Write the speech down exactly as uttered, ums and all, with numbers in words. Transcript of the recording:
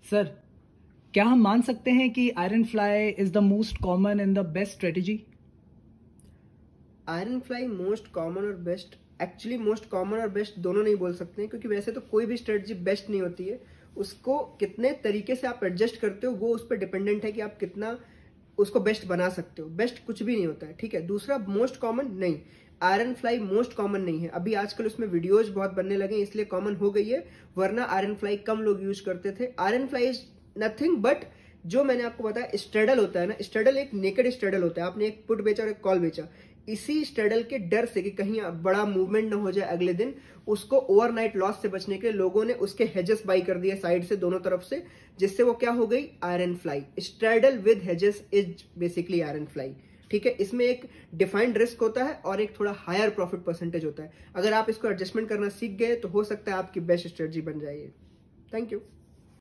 Sir, क्या हम मान सकते हैं कि iron fly is the most common and the best strategy? Iron fly most common और बेस्ट, एक्चुअली मोस्ट कॉमन और बेस्ट दोनों नहीं बोल सकते हैं, क्योंकि वैसे तो कोई भी स्ट्रेटजी बेस्ट नहीं होती है। उसको कितने तरीके से आप एडजस्ट करते हो वो उस पर डिपेंडेंट है कि आप कितना उसको बेस्ट बना सकते हो। बेस्ट कुछ भी नहीं होता है, ठीक है। दूसरा, मोस्ट कॉमन नहीं, आयरन फ्लाई मोस्ट कॉमन नहीं है। अभी आजकल उसमें वीडियोज बहुत बनने लगे इसलिए कॉमन हो गई है, वरना आयरन फ्लाई कम लोग यूज करते थे। Iron fly is nothing but, जो मैंने आपको बताया स्ट्रेडल होता है ना, स्ट्रेडल एक नेकेड स्ट्रेडल होता है। आपने एक पुट बेचा और एक कॉल बेचा, इसी स्ट्रेडल के डर से कि कहीं बड़ा मूवमेंट ना हो जाए अगले दिन, उसको ओवरनाइट लॉस से बचने के लिए लोगों ने उसके हेजेस बाई कर दिए साइड से, दोनों तरफ से, जिससे वो क्या हो गई, iron fly. Straddle with hedges is basically iron fly, ठीक है। इसमें एक डिफाइंड रिस्क होता है और एक थोड़ा हायर प्रॉफिट परसेंटेज होता है। अगर आप इसको एडजस्टमेंट करना सीख गए तो हो सकता है आपकी बेस्ट स्ट्रेटजी बन जाए। Thank you.